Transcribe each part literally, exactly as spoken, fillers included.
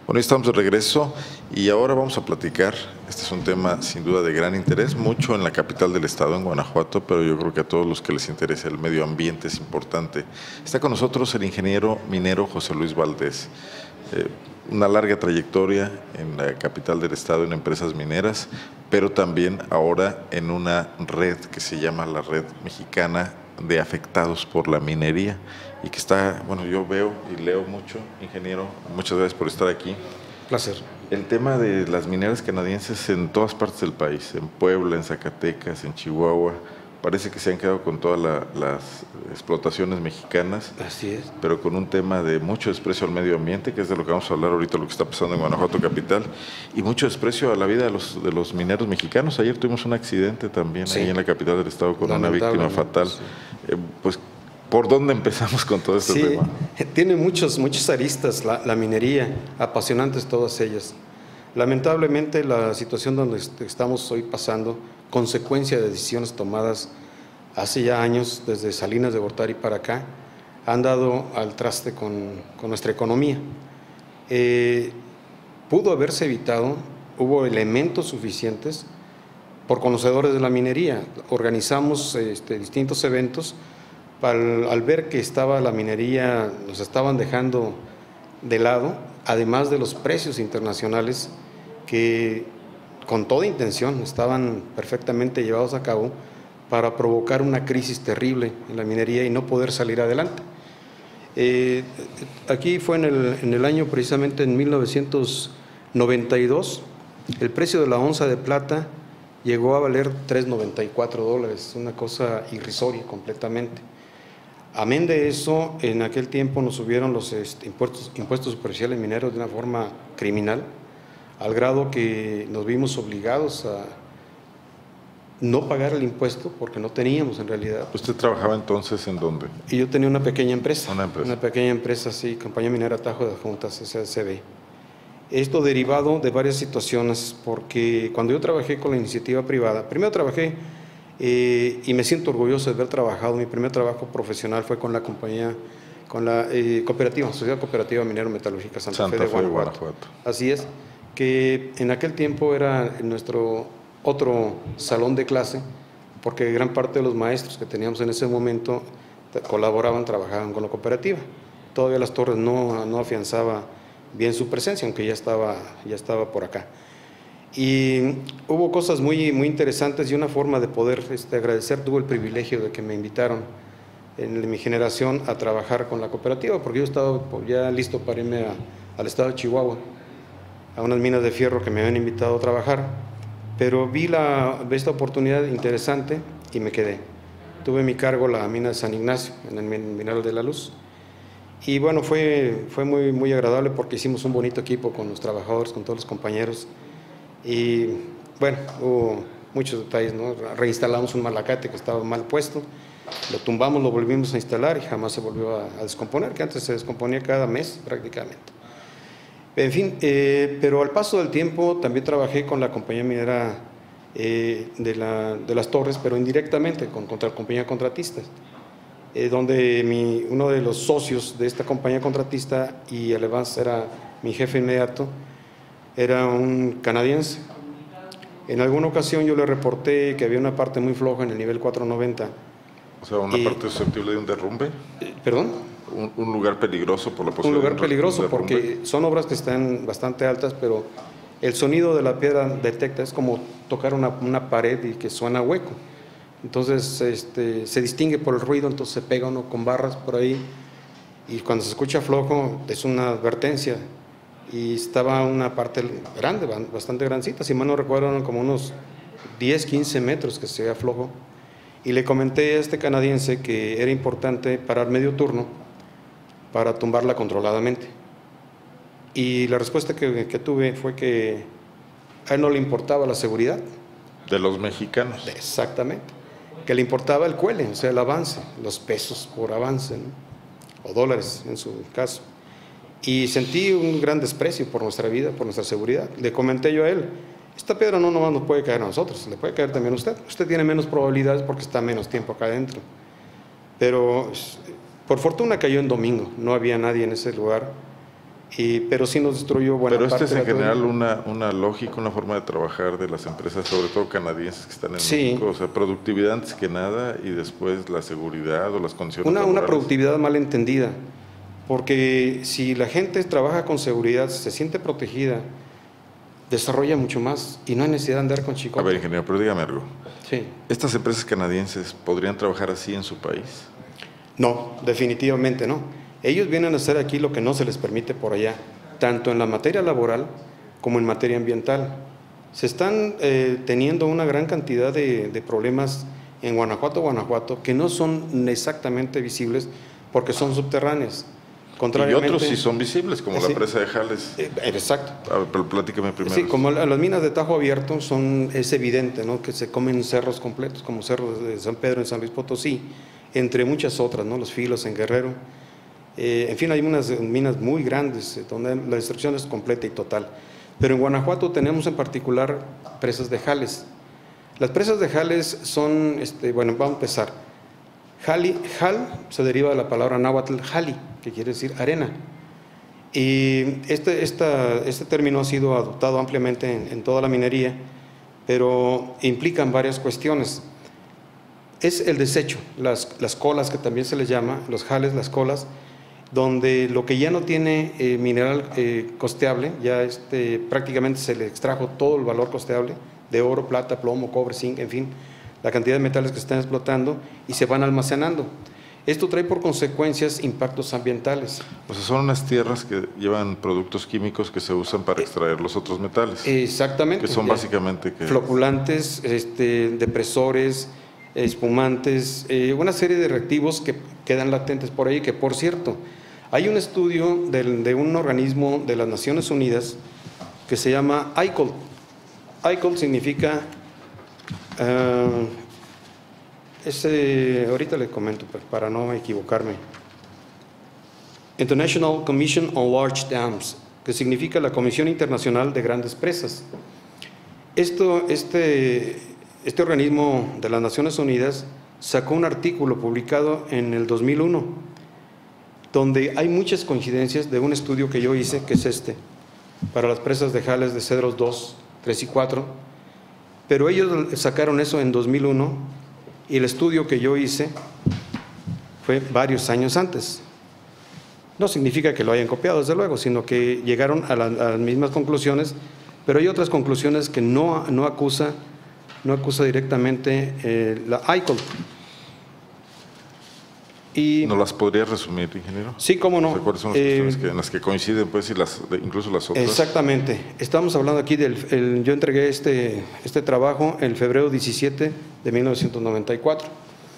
Bueno, estamos de regreso y ahora vamos a platicar. Este es un tema sin duda de gran interés, mucho en la capital del estado, en Guanajuato, pero yo creo que a todos los que les interesa el medio ambiente es importante. Está con nosotros el ingeniero minero José Luis Valdés. Eh, una larga trayectoria en la capital del estado en empresas mineras, pero también ahora en una red que se llama la Red Mexicana de Afectados por la Minería, y que está, bueno, yo veo y leo mucho, ingeniero, muchas gracias por estar aquí. Placer. El tema de las mineras canadienses en todas partes del país, en Puebla, en Zacatecas, en Chihuahua, parece que se han quedado con todas la, las explotaciones mexicanas. Así es. Pero con un tema de mucho desprecio al medio ambiente, que es de lo que vamos a hablar ahorita, lo que está pasando en Guanajuato capital, y mucho desprecio a la vida de los, de los mineros mexicanos. Ayer tuvimos un accidente también, sí, ahí en la capital del estado con una víctima fatal. Sí. Eh, pues, ¿por dónde empezamos con todo este sí, tema? Tiene muchos, muchas aristas la, la minería, apasionantes todas ellas. Lamentablemente la situación donde estamos hoy pasando, consecuencia de decisiones tomadas hace ya años, desde Salinas de Gortari para acá, han dado al traste con, con nuestra economía. Eh, pudo haberse evitado, hubo elementos suficientes por conocedores de la minería. Organizamos este, distintos eventos para, al ver que estaba la minería, nos estaban dejando de lado, además de los precios internacionales que con toda intención estaban perfectamente llevados a cabo para provocar una crisis terrible en la minería y no poder salir adelante. Eh, aquí fue en el, en el año precisamente en mil novecientos noventa y dos, el precio de la onza de plata llegó a valer tres noventa y cuatro dólares, una cosa irrisoria completamente. Amén de eso, en aquel tiempo nos subieron los este, impuestos, impuestos superficiales mineros de una forma criminal, al grado que nos vimos obligados a no pagar el impuesto porque no teníamos en realidad. ¿Usted trabajaba entonces en dónde? Y yo tenía una pequeña empresa. Una empresa. Una pequeña empresa, sí, Compañía Minera Tajo de Adjuntas, C C B. Esto derivado de varias situaciones, porque cuando yo trabajé con la iniciativa privada, primero trabajé, eh, y me siento orgulloso de haber trabajado, mi primer trabajo profesional fue con la compañía, con la eh, cooperativa, Sociedad Cooperativa Minero Metalúrgica Santa, Santa Fe de Guanajuato. Guanajuato. Así es, que en aquel tiempo era nuestro otro salón de clase, porque gran parte de los maestros que teníamos en ese momento colaboraban, trabajaban con la cooperativa. Todavía Las Torres no, no afianzaba bien su presencia, aunque ya estaba, ya estaba por acá. Y hubo cosas muy, muy interesantes y una forma de poder este, agradecer. Tuve el privilegio de que me invitaron en mi generación a trabajar con la cooperativa, porque yo estaba ya listo para irme a, al estado de Chihuahua, a unas minas de fierro que me habían invitado a trabajar, pero vi, la, vi esta oportunidad interesante y me quedé. Tuve a mi cargo la mina de San Ignacio, en el Mineral de la Luz, y bueno, fue, fue muy, muy agradable porque hicimos un bonito equipo con los trabajadores, con todos los compañeros, y bueno, hubo muchos detalles, ¿no? Reinstalamos un malacate que estaba mal puesto, lo tumbamos, lo volvimos a instalar y jamás se volvió a, a descomponer, que antes se descomponía cada mes prácticamente. En fin, eh, pero al paso del tiempo también trabajé con la compañía minera eh, de, la, de Las Torres, pero indirectamente con contra, compañía contratista, eh, donde mi, uno de los socios de esta compañía contratista, y además era mi jefe inmediato, era un canadiense. En alguna ocasión yo le reporté que había una parte muy floja en el nivel cuatro noventa. O sea, una y, parte susceptible de un derrumbe. Eh, ¿Perdón? Un, un lugar peligroso por la posibilidad. Un lugar de un, peligroso un porque son obras que están bastante altas, pero el sonido de la piedra detecta, es como tocar una, una pared y que suena hueco. Entonces este, se distingue por el ruido, entonces se pega uno con barras por ahí y cuando se escucha flojo es una advertencia. Y estaba una parte grande, bastante grandecita, si mal no recuerdo, eran como unos diez, quince metros que se veía flojo. Y le comenté a este canadiense que era importante parar medio turno para tumbarla controladamente. Y la respuesta que, que tuve fue que a él no le importaba la seguridad. De los mexicanos. Exactamente. Que le importaba el cuele, o sea, el avance, los pesos por avance, ¿no? O dólares en su caso. Y sentí un gran desprecio por nuestra vida, por nuestra seguridad. Le comenté yo a él, esta piedra no nomás nos puede caer a nosotros, le puede caer también a usted. Usted tiene menos probabilidades porque está menos tiempo acá adentro. Pero por fortuna cayó en domingo, no había nadie en ese lugar. y, pero sí nos destruyó buena Pero parte este es de en la general una, una lógica, una forma de trabajar de las empresas, sobre todo canadienses que están en Sí. México, o sea, productividad antes que nada y después la seguridad o las condiciones Una, una laborales. productividad mal entendida, porque si la gente trabaja con seguridad, se siente protegida, desarrolla mucho más y no hay necesidad de andar con A chicote. ver, ingeniero, pero dígame algo. Sí. ¿Estas empresas canadienses podrían trabajar así en su país? No, definitivamente no. Ellos vienen a hacer aquí lo que no se les permite por allá, tanto en la materia laboral como en materia ambiental. Se están eh, teniendo una gran cantidad de, de problemas en Guanajuato, Guanajuato, que no son exactamente visibles porque son subterráneos. Y otros sí son visibles, como sí, la presa de Jales. Eh, exacto. A ver, pero platícame primero. Sí, como la- las minas de Tajo Abierto son, es evidente, ¿no?, que se comen cerros completos, como cerros de San Pedro en San Luis Potosí, entre muchas otras, ¿no?, Los Filos en Guerrero. Eh, en fin, hay unas minas muy grandes, eh, donde la destrucción es completa y total. Pero en Guanajuato tenemos en particular presas de Jales. Las presas de Jales son, este, bueno, vamos a empezar. Jali, Jal se deriva de la palabra náhuatl Jali, que quiere decir arena. Y este, esta, este término ha sido adoptado ampliamente en, en toda la minería, pero implican varias cuestiones. Es el desecho, las, las colas que también se les llama, los jales, las colas, donde lo que ya no tiene eh, mineral eh, costeable, ya este, prácticamente se le extrajo todo el valor costeable de oro, plata, plomo, cobre, zinc, en fin, la cantidad de metales que se están explotando y se van almacenando. Esto trae por consecuencias impactos ambientales. O sea, son unas tierras que llevan productos químicos que se usan para extraer los otros metales. Exactamente. Que son ya, básicamente... Que... floculantes, este, depresores, espumantes, eh, una serie de reactivos que quedan latentes por ahí, que por cierto, hay un estudio del, de un organismo de las Naciones Unidas que se llama I C O L. I C O L significa... Uh, ese, ahorita le comento para no equivocarme. International Commission on Large Dams, que significa la Comisión Internacional de Grandes Presas. Esto, este, este organismo de las Naciones Unidas sacó un artículo publicado en el dos mil uno, donde hay muchas coincidencias de un estudio que yo hice, que es este, para las presas de Jales de Cedros dos, tres y cuatro, pero ellos sacaron eso en dos mil uno y el estudio que yo hice fue varios años antes. No significa que lo hayan copiado, desde luego, sino que llegaron a, la, a las mismas conclusiones, pero hay otras conclusiones que no, no, acusa, no acusa directamente eh, la I C O L. Y, ¿No las podría resumir, ingeniero? Sí, cómo no. O sea, ¿cuáles son las eh, cuestiones que, en las que coinciden, pues, y las, incluso las otras? Exactamente. Estamos hablando aquí del... El, yo entregué este, este trabajo el febrero diecisiete de mil novecientos noventa y cuatro.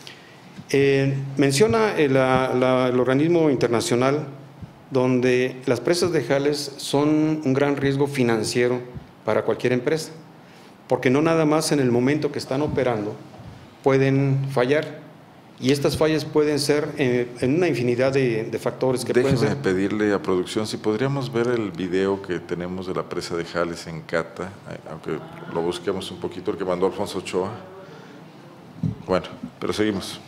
Eh, menciona el, la, la, el organismo internacional donde las presas de Jales son un gran riesgo financiero para cualquier empresa, porque no nada más en el momento que están operando pueden fallar. Y estas fallas pueden ser eh, en una infinidad de, de factores que Déjeme pueden ser. pedirle a producción si podríamos ver el video que tenemos de la presa de Jales en Cata, aunque lo busquemos un poquito, el que mandó Alfonso Ochoa. Bueno, pero seguimos.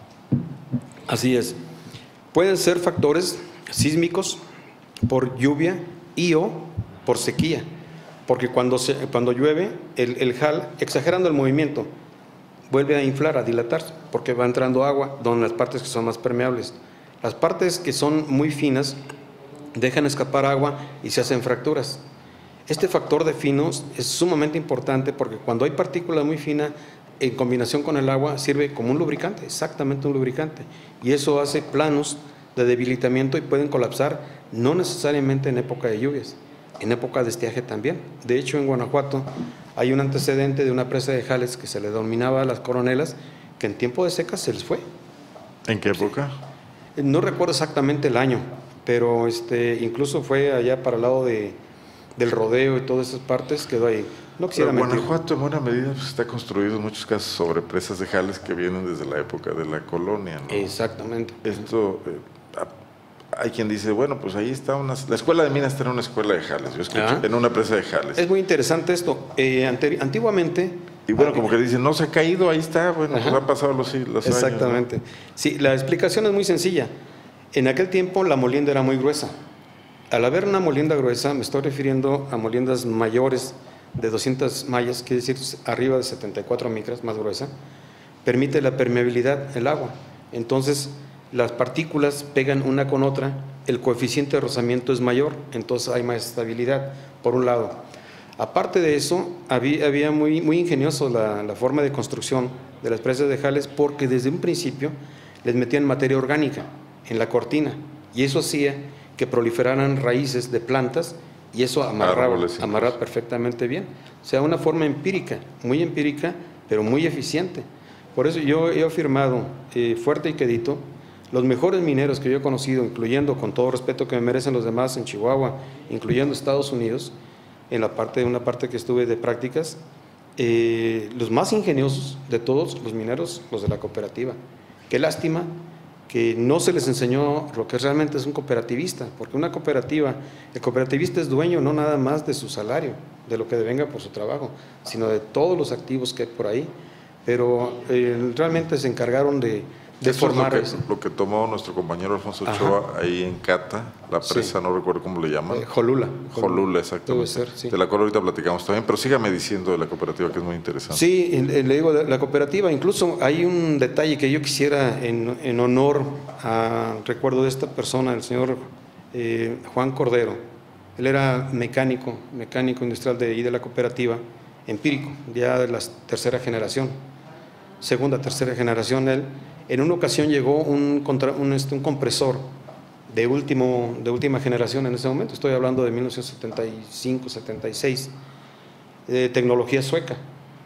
Así es. Pueden ser factores sísmicos por lluvia y o por sequía, porque cuando, se, cuando llueve, el, el jal, exagerando el movimiento, vuelve a inflar, a dilatarse, porque va entrando agua donde las partes que son más permeables. Las partes que son muy finas dejan escapar agua y se hacen fracturas. Este factor de finos es sumamente importante porque cuando hay partícula muy fina, en combinación con el agua, sirve como un lubricante, exactamente un lubricante. Y eso hace planos de debilitamiento y pueden colapsar, no necesariamente en época de lluvias, en época de estiaje también. De hecho, en Guanajuato hay un antecedente de una presa de Jales que se le denominaba Las Coronelas, que en tiempo de seca se les fue. ¿En qué época? No recuerdo exactamente el año, pero este, incluso fue allá para el lado de, del rodeo y todas esas partes, quedó ahí. No quisiera Pero mentir. Guanajuato en buena medida pues, está construido en muchos casos sobre presas de Jales que vienen desde la época de la colonia, ¿no? Exactamente. Esto, eh, hay quien dice, bueno, pues ahí está una... La escuela de minas está en una escuela de Jales, yo escuché, ¿Ah? en una presa de Jales. Es muy interesante esto. Eh, ante, antiguamente... Y bueno, como que dicen, no se ha caído, ahí está, bueno, Ajá. pues han pasado los, los Exactamente. años, ¿no? Sí, la explicación es muy sencilla. En aquel tiempo la molienda era muy gruesa. al haber una molienda gruesa, me estoy refiriendo a moliendas mayores de doscientas mallas, quiere decir arriba de setenta y cuatro micras, más gruesa, permite la permeabilidad del agua. Entonces, las partículas pegan una con otra, el coeficiente de rozamiento es mayor, entonces hay más estabilidad, por un lado. Aparte de eso, había, había muy, muy ingenioso la, la forma de construcción de las presas de Jales, porque desde un principio les metían materia orgánica en la cortina, y eso hacía que proliferaran raíces de plantas, y eso amarraba, amarraba perfectamente bien. O sea, una forma empírica, muy empírica, pero muy eficiente. Por eso yo he afirmado eh, fuerte y quedito, los mejores mineros que yo he conocido, incluyendo, con todo respeto que me merecen los demás, en Chihuahua, incluyendo Estados Unidos, en la parte de una parte que estuve de prácticas, eh, los más ingeniosos de todos los mineros, los de la cooperativa. Qué lástima que no se les enseñó lo que realmente es un cooperativista, porque una cooperativa, el cooperativista es dueño no nada más de su salario, de lo que devenga por su trabajo, sino de todos los activos que hay por ahí, pero eh, realmente se encargaron de, de formar eso. Es lo, que, lo que tomó nuestro compañero Alfonso Ochoa. Ajá. Ahí en Cata, la presa, sí. No recuerdo cómo le llaman. Eh, Jolula. Jolula, exactamente. Debe ser, sí. De la cual ahorita platicamos también, pero sígame diciendo de la cooperativa, que es muy interesante. Sí, le digo, la cooperativa, incluso hay un detalle que yo quisiera en, en honor a, recuerdo de esta persona, el señor eh, Juan Cordero. Él era mecánico, mecánico industrial de ahí de la cooperativa, empírico, ya de la tercera generación, segunda, tercera generación él. En una ocasión llegó un, contra, un, este, un compresor de, último, de última generación en ese momento, estoy hablando de mil novecientos setenta y cinco, setenta y seis, de tecnología sueca,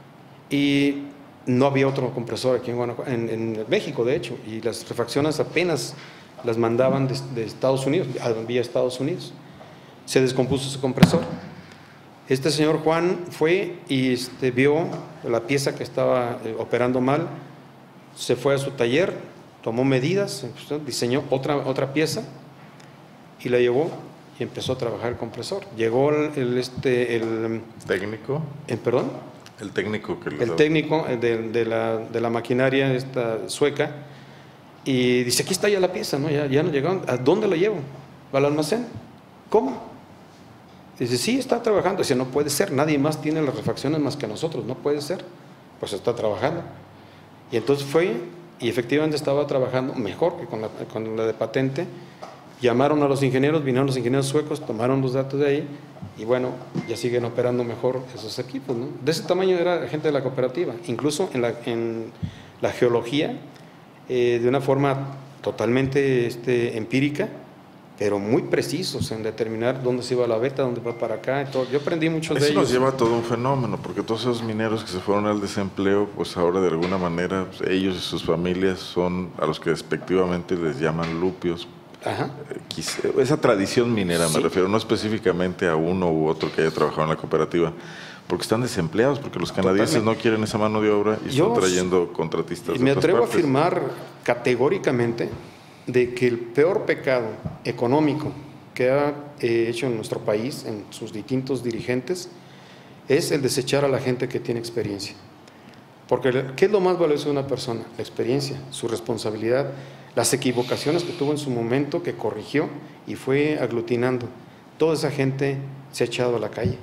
y no había otro compresor aquí en, Guanajuato, en, en México, de hecho, y las refacciones apenas las mandaban de, de Estados Unidos, vía Estados Unidos. Se descompuso su compresor. Este señor Juan fue y este, vio la pieza que estaba eh, operando mal, se fue a su taller, tomó medidas, diseñó otra, otra pieza y la llevó y empezó a trabajar el compresor. Llegó el, el, este, el técnico. ¿El perdón? El técnico que le El técnico de, de, la, de la maquinaria esta sueca, y dice, aquí está ya la pieza, ¿no? Ya, ya no llegaron. ¿A dónde la llevo? ¿Al almacén? ¿Cómo? Dice, sí, está trabajando. Dice, no puede ser, nadie más tiene las refacciones más que nosotros, no puede ser. Pues está trabajando. Y entonces fue, y efectivamente estaba trabajando mejor que con la, con la de patente. Llamaron a los ingenieros, vinieron los ingenieros suecos, tomaron los datos de ahí, y bueno, ya siguen operando mejor esos equipos, ¿no? De ese tamaño era la gente de la cooperativa, incluso en la, en la geología, eh, de una forma totalmente este, empírica, pero muy precisos en determinar dónde se iba la veta, dónde va para acá. Y todo. Yo aprendí mucho de ellos. Eso nos lleva a todo un fenómeno, porque todos esos mineros que se fueron al desempleo, pues ahora de alguna manera pues, ellos y sus familias son a los que despectivamente les llaman lupios. Ajá. Esa tradición minera, sí. Me refiero, no específicamente a uno u otro que haya trabajado en la cooperativa, porque están desempleados, porque los canadienses Totalmente. No quieren esa mano de obra y Yo, están trayendo contratistas de me otras atrevo partes. a afirmar categóricamente de que el peor pecado económico que ha eh, hecho en nuestro país, en sus distintos dirigentes, es el desechar a la gente que tiene experiencia. Porque ¿qué es lo más valioso de una persona? La experiencia, su responsabilidad, las equivocaciones que tuvo en su momento, que corrigió y fue aglutinando. Toda esa gente se ha echado a la calle.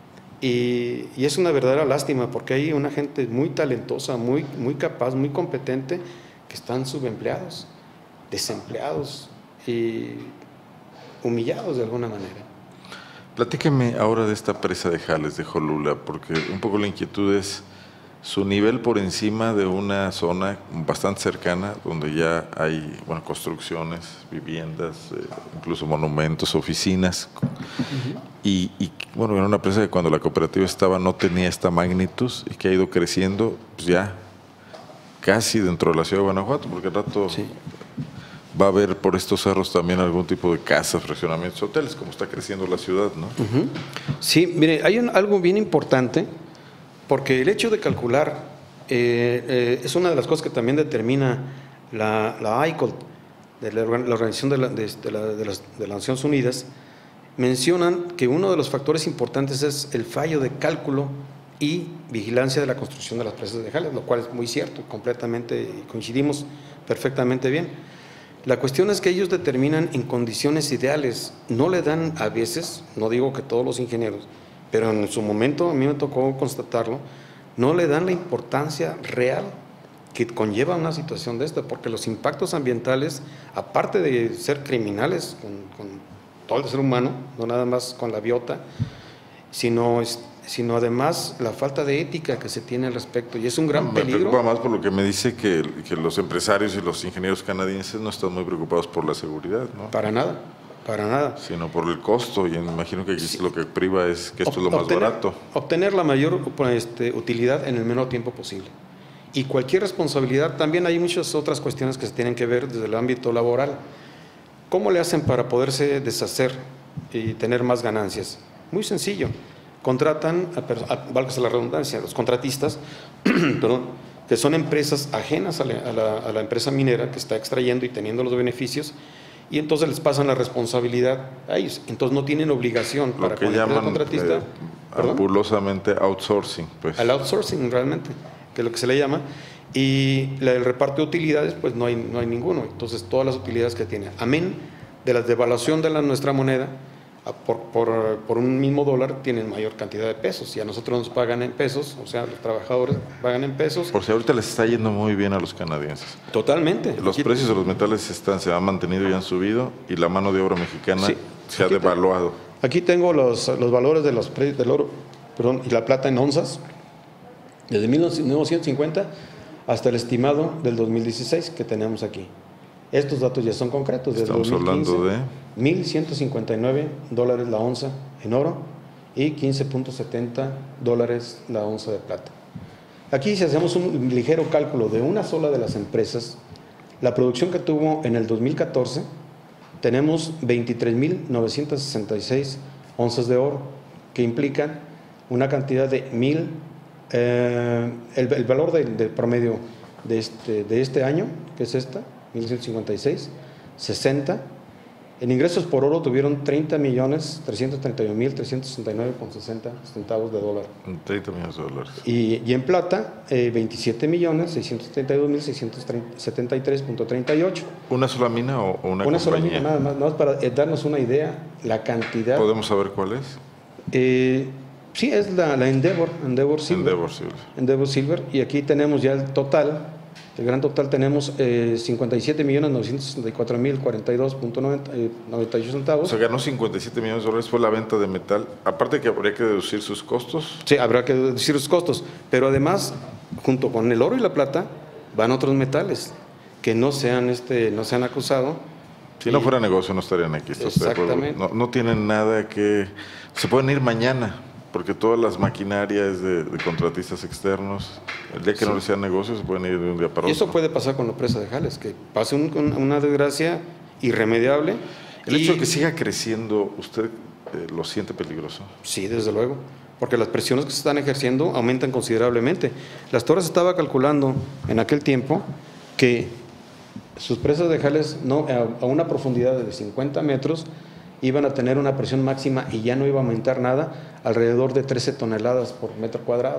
Y, y es una verdadera lástima, porque hay una gente muy talentosa, muy, muy capaz, muy competente, que están subempleados, desempleados y humillados de alguna manera. Platíqueme ahora de esta presa de Jales, de Jolula, porque un poco la inquietud es su nivel por encima de una zona bastante cercana, donde ya hay bueno, construcciones, viviendas, eh, incluso monumentos, oficinas. Uh-huh. y, y bueno, era una presa que cuando la cooperativa estaba no tenía esta magnitud y que ha ido creciendo pues ya casi dentro de la ciudad de Guanajuato, porque al rato sí. Va a haber por estos cerros también algún tipo de casas, fraccionamientos, hoteles, como está creciendo la ciudad, ¿no? Uh-huh. Sí, mire, hay un, algo bien importante, porque el hecho de calcular eh, eh, es una de las cosas que también determina la, la I C O L, de la, la Organización de, la, de, de, la, de, las, de las Naciones Unidas, mencionan que uno de los factores importantes es el fallo de cálculo y vigilancia de la construcción de las presas de Jales, lo cual es muy cierto, completamente, coincidimos perfectamente bien. La cuestión es que ellos determinan en condiciones ideales, no le dan a veces, no digo que todos los ingenieros, pero en su momento a mí me tocó constatarlo, no le dan la importancia real que conlleva una situación de esta, porque los impactos ambientales, aparte de ser criminales con, con todo el ser humano, no nada más con la biota, sino, sino además la falta de ética que se tiene al respecto, y es un gran me peligro. Me preocupa más por lo que me dice que, que los empresarios y los ingenieros canadienses no están muy preocupados por la seguridad, ¿no? Para nada, para nada. Sino por el costo, y me imagino que aquí sí, lo que priva es que esto ob, es lo más obtener, barato. Obtener la mayor este, utilidad en el menor tiempo posible. Y cualquier responsabilidad, también hay muchas otras cuestiones que se tienen que ver desde el ámbito laboral. ¿Cómo le hacen para poderse deshacer y tener más ganancias? Muy sencillo. Contratan, a, a, válgase la redundancia, los contratistas, perdón, que son empresas ajenas a la, a, la, a la empresa minera que está extrayendo y teniendo los beneficios, y entonces les pasan la responsabilidad a ellos. Entonces no tienen obligación lo para que con la llaman contratista. Eh, ambulosamente outsourcing. Pues. Al outsourcing realmente, que es lo que se le llama. Y la, el reparto de utilidades, pues no hay, no hay ninguno. Entonces todas las utilidades que tiene, amén de la devaluación de la, nuestra moneda, Por, por, por un mismo dólar tienen mayor cantidad de pesos, y a nosotros nos pagan en pesos, o sea, los trabajadores pagan en pesos. Por si ahorita les está yendo muy bien a los canadienses. Totalmente. Los aquí, precios de los metales están, se han mantenido y han subido, y la mano de obra mexicana sí, se ha devaluado. Te, aquí tengo los, los valores de los precios del oro, perdón, y la plata en onzas, desde mil novecientos cincuenta hasta el estimado del dos mil dieciséis que tenemos aquí. Estos datos ya son concretos. Desde Estamos dos mil quince, hablando de mil ciento cincuenta y nueve dólares la onza en oro y quince punto setenta dólares la onza de plata. Aquí, si hacemos un ligero cálculo de una sola de las empresas, la producción que tuvo en el dos mil catorce, tenemos veintitrés mil novecientos sesenta y seis onzas de oro, que implican una cantidad de mil, eh, el, el valor del de promedio de este, de este año, que es esta, mil ciento cincuenta y seis, sesenta. En ingresos por oro tuvieron treinta millones trescientos treinta y un mil trescientos sesenta y nueve con sesenta centavos de dólar. treinta millones de dólares. Y, y en plata, eh, veintisiete millones seiscientos treinta y dos mil seiscientos setenta y tres punto treinta y ocho. ¿Una sola mina o, o una, una compañía? sola mina, nada más, nada más para eh, darnos una idea, la cantidad. ¿Podemos saber cuál es? Eh, sí, es la, la Endeavor, Endeavor Silver. Endeavor Silver. Endeavor Silver, y aquí tenemos ya el total. El gran total tenemos eh, cincuenta y siete millones novecientos sesenta y cuatro mil cuarenta y dos punto noventa y ocho centavos. O sea, ganó cincuenta y siete millones de dólares, fue la venta de metal. Aparte que habría que deducir sus costos. Sí, habrá que deducir sus costos. Pero además, junto con el oro y la plata, van otros metales que no se han, este, no se han acusado. Si y, no fuera negocio, no estarían aquí. Exactamente. No, no tienen nada que... Se pueden ir mañana, porque todas las maquinarias de, de contratistas externos, el día que sí. no les sea negocio, se pueden ir de un día para otro. Y eso puede pasar con la presa de Jales, que pase un, una desgracia irremediable. El y... hecho de que siga creciendo, ¿usted eh, lo siente peligroso? Sí, desde luego, porque las presiones que se están ejerciendo aumentan considerablemente. Las Torres estaba calculando en aquel tiempo que sus presas de Jales, no, a, a una profundidad de cincuenta metros, iban a tener una presión máxima, y ya no iba a aumentar nada, alrededor de trece toneladas por metro cuadrado,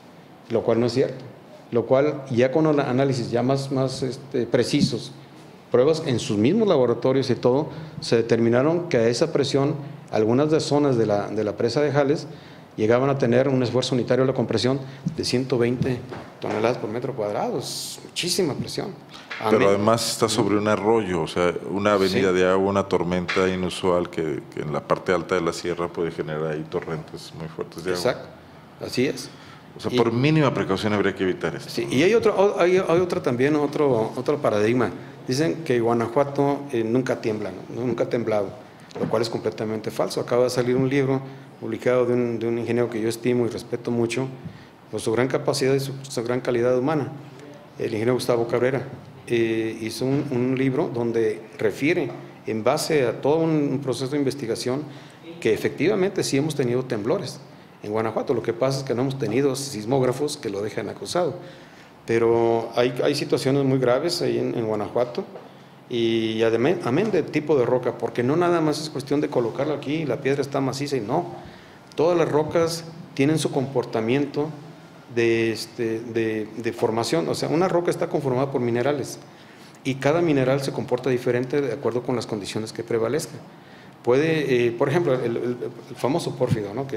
lo cual no es cierto. Lo cual, ya con análisis ya más, más este, precisos, pruebas en sus mismos laboratorios y todo, se determinaron que a esa presión, algunas de las zonas de la, de la presa de Jales llegaban a tener un esfuerzo unitario de la compresión de ciento veinte toneladas por metro cuadrado. Es muchísima presión. Amén. Pero además está sobre un arroyo, o sea, una avenida sí. de agua, una tormenta inusual que, que en la parte alta de la sierra puede generar ahí torrentes muy fuertes de agua. Exacto, así es. O sea, y, por mínima precaución habría que evitar esto. Sí, y hay otro, hay, hay otro también, otro, otro paradigma. Dicen que Guanajuato eh, nunca tiembla, ¿no? Nunca ha temblado, lo cual es completamente falso. Acaba de salir un libro publicado de un, de un ingeniero que yo estimo y respeto mucho por su gran capacidad y su, su gran calidad humana, el ingeniero Gustavo Cabrera. Eh, hizo un, un libro donde refiere, en base a todo un, un proceso de investigación, que efectivamente sí hemos tenido temblores en Guanajuato. Lo que pasa es que no hemos tenido sismógrafos que lo dejen acusado, pero hay, hay situaciones muy graves ahí en, en Guanajuato, y además, amén de tipo de roca, porque no nada más es cuestión de colocarlo aquí y la piedra está maciza, y no, todas las rocas tienen su comportamiento de, este, de, de formación. O sea, una roca está conformada por minerales, y cada mineral se comporta diferente de acuerdo con las condiciones que prevalezcan. Puede, eh, por ejemplo, el, el, el famoso pórfido, ¿no? Que,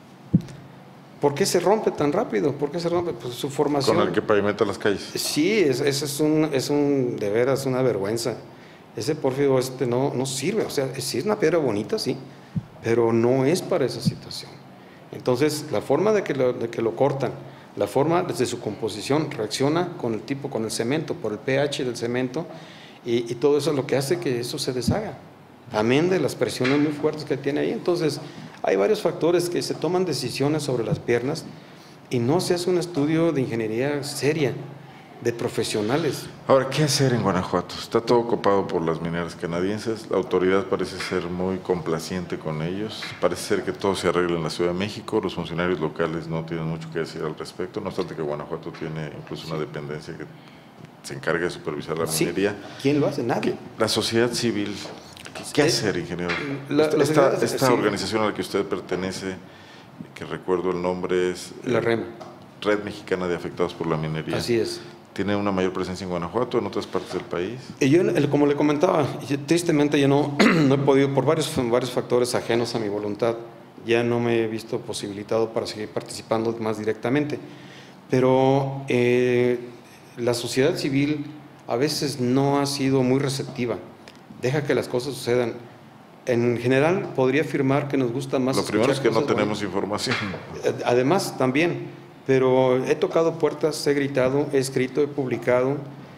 ¿por qué se rompe tan rápido? ¿Por qué se rompe? Pues su formación. Con el que pavimenta las calles. Sí, ese es, es, un, es un, de veras, una vergüenza. Ese pórfido este no, no sirve, o sea, sí es una piedra bonita, sí, pero no es para esa situación. Entonces, la forma de que lo, de que lo cortan, la forma desde su composición reacciona con el tipo, con el cemento, por el pH del cemento, y, y todo eso es lo que hace que eso se deshaga, amén de las presiones muy fuertes que tiene ahí. Entonces, hay varios factores que se toman decisiones sobre las piernas y no se hace un estudio de ingeniería seria, de profesionales. Ahora, ¿qué hacer en Guanajuato? Está todo copado por las mineras canadienses, la autoridad parece ser muy complaciente con ellos, parece ser que todo se arregla en la Ciudad de México, los funcionarios locales no tienen mucho que decir al respecto, no obstante que Guanajuato tiene incluso una dependencia que se encarga de supervisar la Sí. minería. ¿Quién lo hace? Nadie. La sociedad civil, ¿qué, qué hacer, ingeniero? La, esta la esta, sociedad, esta sí. organización a la que usted pertenece, que recuerdo el nombre es... La eh, REM. Red Mexicana de Afectados por la Minería. Así es. ¿Tiene una mayor presencia en Guanajuato, en otras partes del país? Y yo, como le comentaba, tristemente yo no, no he podido, por varios, varios factores ajenos a mi voluntad, ya no me he visto posibilitado para seguir participando más directamente. Pero eh, la sociedad civil a veces no ha sido muy receptiva, deja que las cosas sucedan. En general podría afirmar que nos gusta más... Lo primero es que no tenemos bonitas. información. Además, también... Pero he tocado puertas, he gritado, he escrito, he publicado,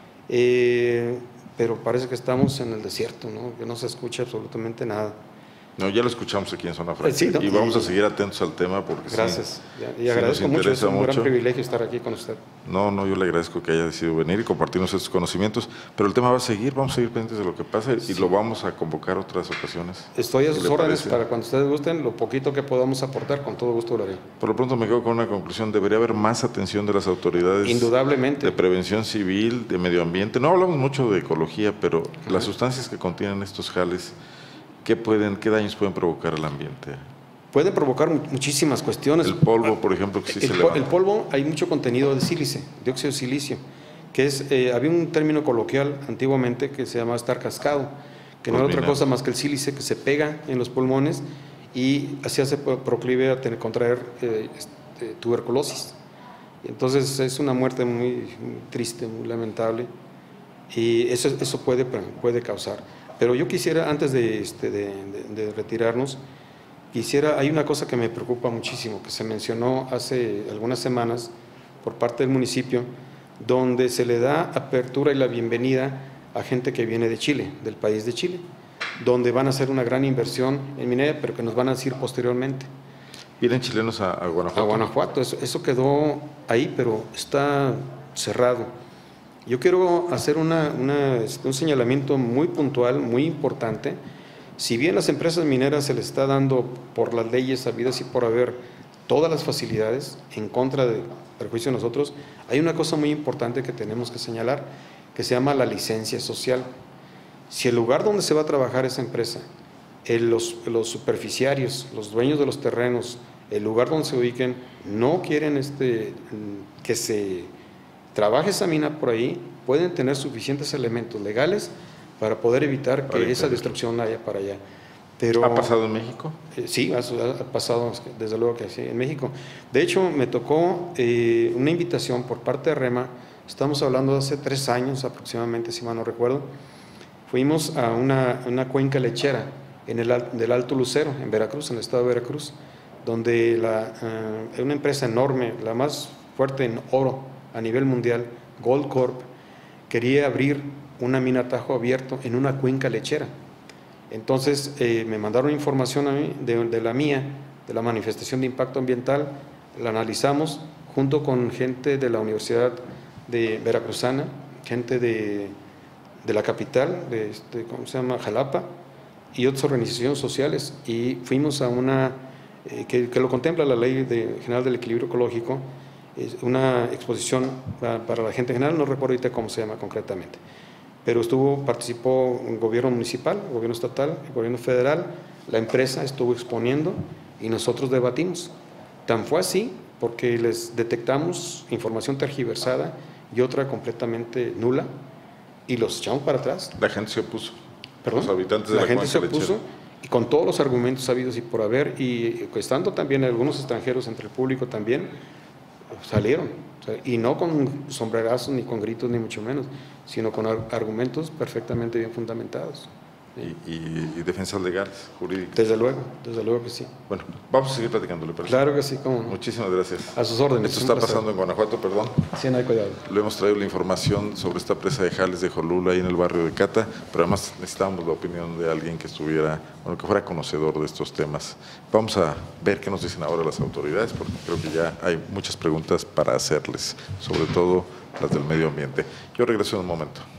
eh, pero parece que estamos en el desierto, ¿no? Que no se escucha absolutamente nada. No, ya lo escuchamos aquí en Zona Franca. Sí, ¿no? Y vamos a seguir atentos al tema porque Gracias. sí, y sí agradezco nos mucho, es interesa un gran mucho. privilegio estar aquí con usted. No, no, yo le agradezco que haya decidido venir y compartirnos estos conocimientos, pero el tema va a seguir, vamos a seguir pendientes de lo que pasa y Sí. lo vamos a convocar otras ocasiones. Estoy a ¿Qué sus le órdenes parece? para cuando ustedes gusten, lo poquito que podamos aportar, con todo gusto lo haré. Por lo pronto me quedo con una conclusión, debería haber más atención de las autoridades Indudablemente. de prevención civil, de medio ambiente. No hablamos mucho de ecología, pero las sustancias que contienen estos jales, ¿qué, pueden, qué daños pueden provocar al ambiente? Puede provocar muchísimas cuestiones. El polvo, por ejemplo, que sí el, se po- levanta. el polvo, hay mucho contenido de sílice, dióxido de silicio, que es, eh, había un término coloquial antiguamente que se llamaba estar cascado, que no era otra Fulminante. cosa más que el sílice que se pega en los pulmones y así hace pro- proclive a tener, contraer eh, este, tuberculosis. Entonces es una muerte muy, muy triste, muy lamentable, y eso, eso puede, puede causar. Pero yo quisiera, antes de, este, de, de, de retirarnos, quisiera, hay una cosa que me preocupa muchísimo, que se mencionó hace algunas semanas por parte del municipio, donde se le da apertura y la bienvenida a gente que viene de Chile, del país de Chile, donde van a hacer una gran inversión en minería, pero que nos van a decir posteriormente. ¿Vienen chilenos a, a Guanajuato? A Guanajuato, eso, eso quedó ahí, pero está cerrado. Yo quiero hacer una, una, un señalamiento muy puntual, muy importante. Si bien las empresas mineras se les está dando por las leyes habidas y por haber todas las facilidades en contra de perjuicio de nosotros, hay una cosa muy importante que tenemos que señalar, que se llama la licencia social. Si el lugar donde se va a trabajar esa empresa, el, los, los superficiarios, los dueños de los terrenos, el lugar donde se ubiquen, no quieren este, que se trabaje esa mina por ahí, pueden tener suficientes elementos legales para poder evitar que Para esa impedir. destrucción haya para allá. Pero, ¿Ha pasado en México? eh, sí, ha, ha pasado, desde luego que sí, en México. De hecho, me tocó eh, una invitación por parte de REMA, estamos hablando de hace tres años aproximadamente, si mal no recuerdo. Fuimos a una, una cuenca lechera en el al- del Alto Lucero, en Veracruz, en el estado de Veracruz, donde la, eh, una empresa enorme, la más fuerte en oro a nivel mundial, Goldcorp, quería abrir una mina a tajo abierto en una cuenca lechera. Entonces eh, me mandaron información a mí de, de la mía, de la manifestación de impacto ambiental, la analizamos junto con gente de la Universidad de Veracruzana, gente de, de la capital, de este, ¿cómo se llama? Jalapa, y otras organizaciones sociales, y fuimos a una, eh, que, que lo contempla la Ley de, General del Equilibrio Ecológico, es una exposición para, para la gente en general, no recuerdo ahorita cómo se llama concretamente, pero estuvo, participó un gobierno municipal, el gobierno estatal, el gobierno federal, la empresa estuvo exponiendo y nosotros debatimos. Tan fue así porque les detectamos información tergiversada y otra completamente nula, y los echamos para atrás. La gente se opuso. ¿Perdón? Los habitantes de la, la, gente se cuenca opuso lechera. y con todos los argumentos habidos y por haber, y estando también algunos extranjeros entre el público también, salieron. O sea, y no con sombrerazos, ni con gritos, ni mucho menos, sino con ar argumentos perfectamente bien fundamentados. Y, y, y defensas legales, jurídicas. Desde luego, desde luego que sí. Bueno, vamos a seguir platicando, ¿le parece? Claro que sí, cómo no. Muchísimas gracias. A sus órdenes. Esto está pasando en Guanajuato, perdón. Sí, no hay cuidado. Le hemos traído la información sobre esta presa de Jales de Jolula ahí en el barrio de Cata, pero además necesitábamos la opinión de alguien que estuviera, bueno, que fuera conocedor de estos temas. Vamos a ver qué nos dicen ahora las autoridades, porque creo que ya hay muchas preguntas para hacerles, sobre todo las del medio ambiente. Yo regreso en un momento.